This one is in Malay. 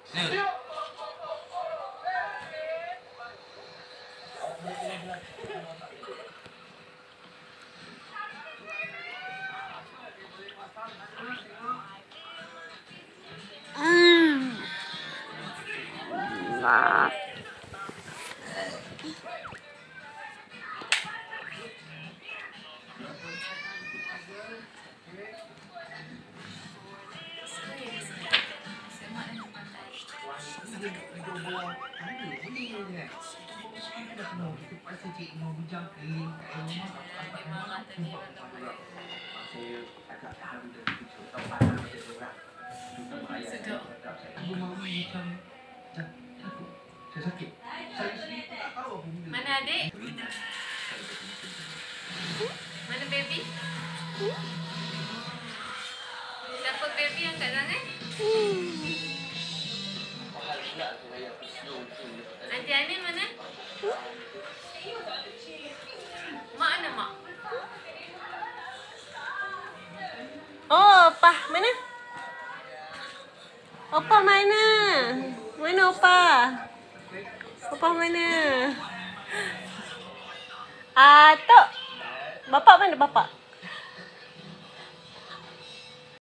Nah. Mana adik? Mana baby? Siapa baby yang kat tangan? Aunty Ani mana? Mak mana mak? Oh, Opah mana? Opah mana? Mana Opah? Opah mana? Tok. Bapak mana bapak?